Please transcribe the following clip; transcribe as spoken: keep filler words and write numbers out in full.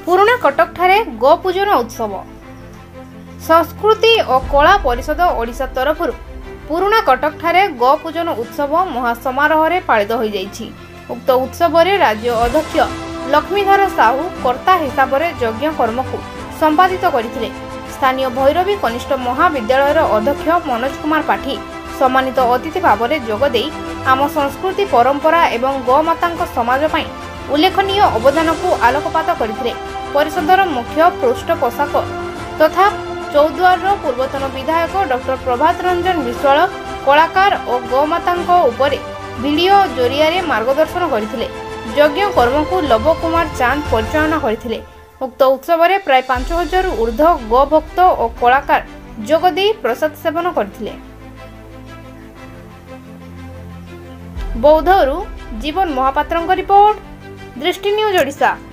पुराणा कटक ठारे गो पूजन उत्सव संस्कृति और कला परिषद ओडिशा तरफ पुराणा कटक ठारे गो पूजन उत्सव महासमारोह रे पालित हो जाइछि। उक्त उत्सव रे राज्य अध्यक्ष लक्ष्मीधर साहू कर्ता हिसाब से यज्ञ कर्म को संपादित करथिले। स्थानीय भैरवी कनिष्ठ महाविद्यालय अध्यक्ष मनोज कुमार पाठी सम्मानित अतिथि भाव में जोगदे आम संस्कृति परंपरा एवं गौमाता समाज पई उल्लेखनीय अवदान को आलोकपात करथिले। परिषदर मुख्य पृष्ठपोषक तथा चौद्वार पूर्वतन विधायक डॉक्टर प्रभात रंजन विश्वाल कलाकार और गौमाता उपरे वीडियो जरिया मार्गदर्शन करथिले। यज्ञ कर्म को लव कुमार चांद परिचालना करथिले। उक्त उत्सव में प्राय पांच हजार ऊर्ध्व गो भक्त और कलाकार जोगदे प्रसाद सेवन करथिले। बौद्धरू जीवन महापात्रଙ୍କ रिपोर्ट दृष्टि न्यूज ओडिशा।